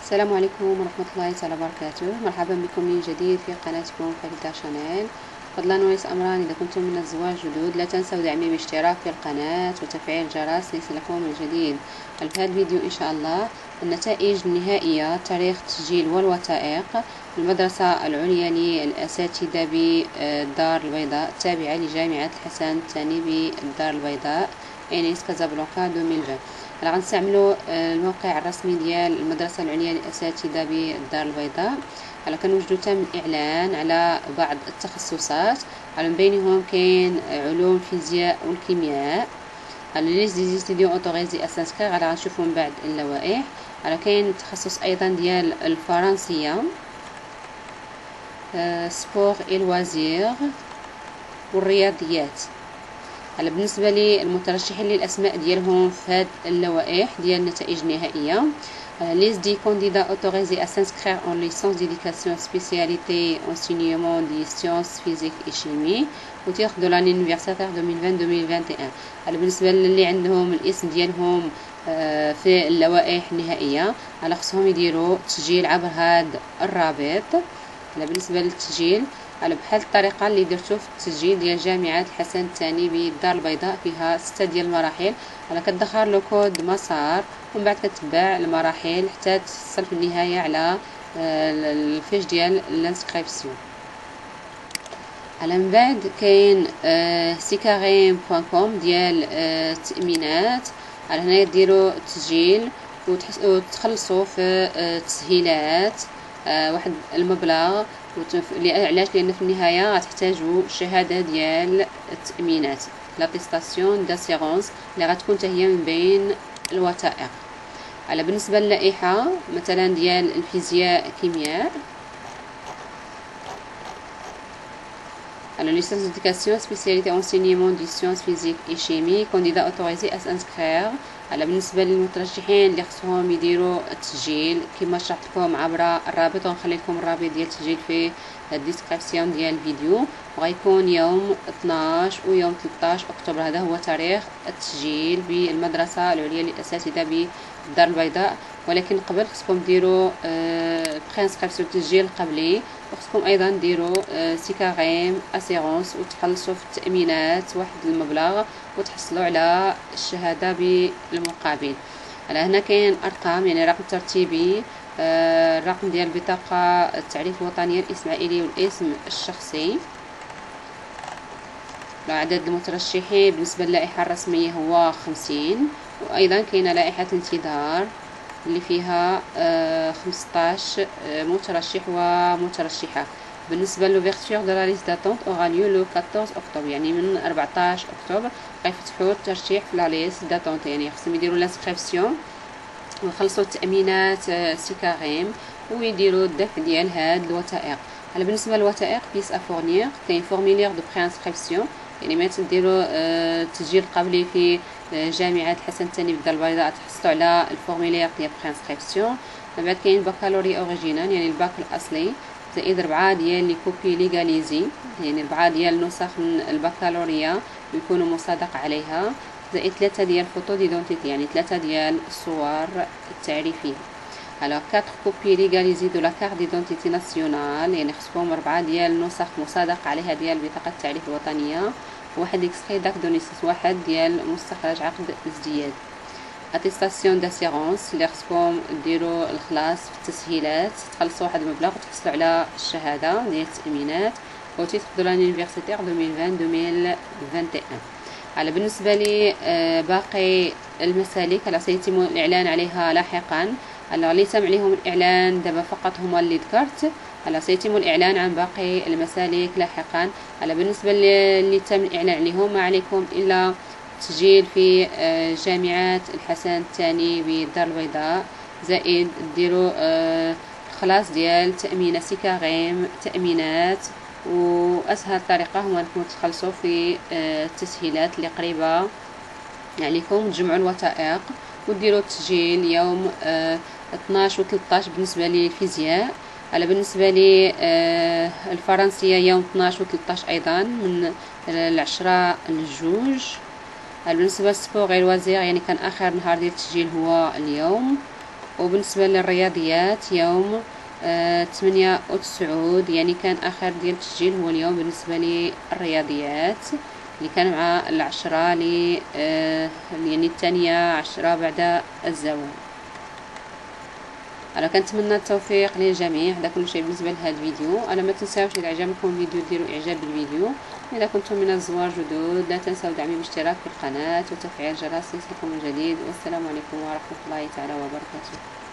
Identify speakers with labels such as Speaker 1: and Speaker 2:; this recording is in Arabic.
Speaker 1: السلام عليكم ورحمة الله تعالى وبركاته. مرحبا بكم من جديد في قناتكم فريدة شانيل. فضلا وليس أمرا، إذا كنتم من الزوار جدد لا تنسوا دعمي باشتراك في القناة وتفعيل الجرس ليصلكم الجديد. في هذا الفيديو إن شاء الله النتائج النهائية، تاريخ التسجيل والوثائق المدرسة العليا للأساتذة بالدار البيضاء التابعة لجامعة الحسن الثاني بالدار البيضاء إنيس كازابلانكا 2020. غنستعملوا الموقع الرسمي ديال المدرسة العليا للأساتذة بالدار البيضاء. كنوجدوا تم الإعلان على بعض التخصصات، من بينهم كاين علوم الفيزياء والكيمياء. لي ستوديون اوتوريزي اسانسكريغ غنشوفوا من بعد اللوائح. كاين التخصص ايضا ديال الفرنسيه، سبور اي لوازير والرياضيات. بالنسبه للمترشحين للاسماء ديالهم في هاد اللوائح ديال النتائج النهائيه: liste des candidats autorisés à s'inscrire en licence d'éducation spécialité enseignement des sciences physiques et chimie au titre de l'année universitaire 2020-2021. بالنسبه للي عندهم الاسم ديالهم في اللوائح النهائيه خصهم يديروا تسجيل عبر هذا الرابط. بالنسبه للتسجيل بحال الطريقه اللي درتو في التسجيل ديال جامعه الحسن الثاني بالدار البيضاء، فيها 6 ديال المراحل. كتدخل له كود مسار ومن بعد كتبع المراحل حتى تصل في النهايه على الفيش ديال الانسكريبسيون. من بعد كاين سيكاريم.com ديال التأمينات. هنايا ديروا التسجيل وتخلصوا في التسهيلات واحد المبلغ. علاش؟ لان في النهايه غتحتاجوا الشهاده ديال التأمينات، لاتيستاسيون داسيرونس، اللي غتكون حتى هي من بين الوثائق. بالنسبه للائحه مثلا ديال الفيزياء كيمياء، licence d'éducation spécialité enseignement des sciences physiques et chimie, candidat autorisé à s'inscrire. بالنسبه للمترشحين اللي خصهم يديروا التسجيل كما شرحت لكم عبر الرابط، ونخلي لكم الرابط ديال التسجيل في الديسكريبسيون ديال الفيديو، وغيكون يوم 12 ويوم 13 اكتوبر. هذا هو تاريخ التسجيل بالمدرسه العليا للاساتذه بالدار البيضاء. ولكن قبل خصكم ديروا برينسكريبسيون التسجيل قبلي، وخصكم ايضا ديروا سيكاريم اسيرونس وتخلصوا في التأمينات واحد المبلغ وتحصلوا على الشهاده بالمقابل. هنا كاين ارقام، يعني رقم ترتيبي، الرقم ديال البطاقه التعريف الوطنيه، الاسم العائلي والاسم الشخصي. عدد المترشحين بالنسبه للائحه الرسميه هو 50. وايضا كاينه لائحه الانتظار اللي فيها 15 مترشح ومترشحه. بالنسبه لوفيرتور دو لا ليست داتونت اورا ليو لو 14 اكتوبر، يعني من 14 اكتوبر غيفتحوا الترشيح في لا ليست داتونت، يعني خصهم يديروا لانسكريبسيون ويخلصوا التأمينات سيكاريم ويديروا الدفع ديال هاد الوثائق. بالنسبه للوثائق بيس افورنير، كاين فورميلير دو برينسكريبسيون، يعني ما تديروا التسجيل قبلي في جامعه الحسن الثاني بالدار البيضاء تحصلوا على الفورميلير ديال برينسكريبسيون. من بعد كاين بكالوري اوريجينال، يعني الباك الاصلي، زائد 4 ديال لي كوبي ليغاليزي، يعني 4 ديال نسخ من البكالوريا يكونوا مصادق عليها، زائد 3 ديال فوتو ديدونتيتي، يعني 3 ديال الصور التعريفيه. 4 كوبي ليغاليزي دو لا كارت ديدونتيتي ناسيونال، يعني خصكم 4 ديال نسخ مصادق عليها ديال بطاقه التعريف الوطنيه، واحد اكستري داك دو نيسانس، واحد ديال مستخرج عقد الازدياد. اتيستاسيون داسيرونس اللي خصكم ديروا الخلاص في التسهيلات، تخلصوا واحد المبلغ وتحصلوا على الشهاده ديال التأمينات او تيتر دو لاني يونيفرسيتير 2020-2021. بالنسبه لي باقي المسالك سيتم الاعلان عليها لاحقا. اللي تم عليهم الاعلان دابا فقط هما اللي ذكرت. سيتم الاعلان عن باقي المسالك لاحقا. بالنسبه اللي تم الاعلان عليهم ما عليكم الا تسجيل في جامعه الحسن الثاني بالدار البيضاء، زائد ديروا الخلاص ديال تأمين سيكاريم تأمينات. واسهل طريقه هو انكم تخلصوا في التسهيلات اللي قريبه عليكم، تجمعوا الوثائق وديروا التسجيل يوم 12 و 13 بالنسبه للفيزياء. بالنسبه للفرنسيه يوم 12 و 13 ايضا من 10 ل2. بالنسبه للسبور غير وزير، يعني كان اخر نهار ديال التسجيل هو اليوم. وبالنسبة للرياضيات يوم 98، يعني كان آخر ديال التسجيل هو اليوم بالنسبة للرياضيات اللي كان مع 10 يعني 12 بعد الزوال. انا كنتمنى التوفيق للجميع. هذا كل شيء بالنسبه لهذا الفيديو. انا ما تنساوش اذا عجبكم الفيديو ديروا اعجاب بالفيديو. اذا كنتم من الزوار جدد لا تنسوا دعمي بالاشتراك في القناه وتفعيل الجرس ليصلكم الجديد. والسلام عليكم ورحمه الله تعالى وبركاته.